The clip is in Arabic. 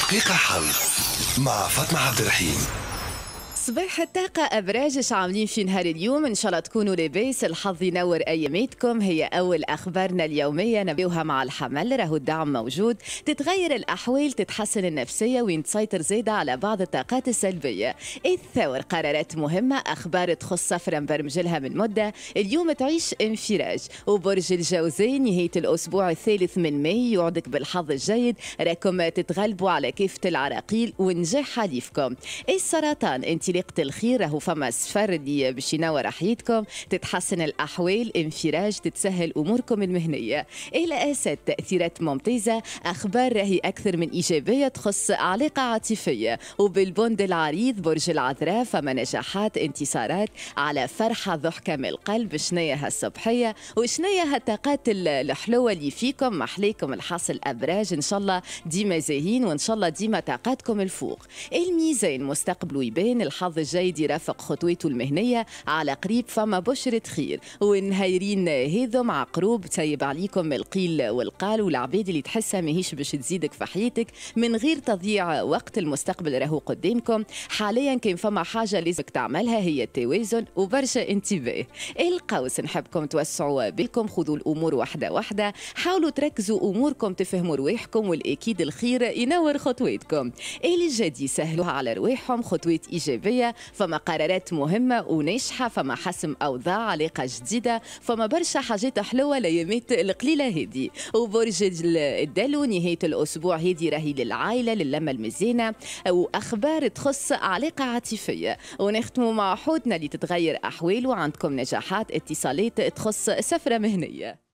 دقيقة حظ مع فاطمة عبد الرحيم. صباح الطاقة أبراج، ايش عاملين في نهار اليوم؟ إن شاء الله تكونوا لاباس، الحظ ينور أياماتكم. هي أول أخبارنا اليومية نبيوها مع الحمل، راهو الدعم موجود، تتغير الأحوال، تتحسن النفسية وين تسيطر زيادة على بعض الطاقات السلبية. الثور قرارات مهمة، أخبار تخص سفرة مبرمجلها من مدة، اليوم تعيش انفراج. وبرج الجوزين نهاية الأسبوع الثالث من ماي يوعدك بالحظ الجيد، راكم تتغلبوا على كافة العراقيل ونجاح حليفكم. السرطان انطلاقة الخير، راهو فما صفر اللي باش ينور حياتكم، تتحسن الأحوال، انفراج، تتسهل أموركم المهنية. الأسد تأثيرات ممتازة، أخبار راهي أكثر من إيجابية تخص علاقة عاطفية. وبالبند العريض برج العذراء فما نجاحات، انتصارات على فرحة ضحكة من القلب. شنية هالصبحية وشنية هالطاقات الحلوة اللي فيكم، محليكم الحاصل أبراج، إن شاء الله ديما زاهين وإن شاء الله ديما طاقاتكم الفوق. الميزان مستقبله يبان، الحظ الجيد يرافق خطوته المهنية، على قريب فما بشرة خير. والنهايرين هذم عقروب تسيب عليكم القيل والقال والعباد اللي تحسها ماهيش باش تزيدك في حياتك من غير تضييع وقت. المستقبل راهو قدامكم، حاليا كان فما حاجة لازمك تعملها هي التوازن وبرشا انتباه. القوس نحبكم توسعوا بالكم، خذوا الأمور واحدة واحدة، حاولوا تركزوا أموركم، تفهموا رواحكم والأكيد الخير ينور خطواتكم. الجدي سهلوها على رواحهم، خطوات إيجابية، فما قرارات مهمة وناجحة، فما حسم أوضاع، علاقة جديدة، فما برشا حاجات حلوة الأيامات القليلة هذه. وبرج الدلو نهاية الأسبوع هذه راهي للعائلة، للمة المزينة، وأخبار تخص علاقة عاطفية. ونختموا مع حوتنا اللي تتغير أحواله، عندكم نجاحات، اتصالات تخص سفرة مهنية.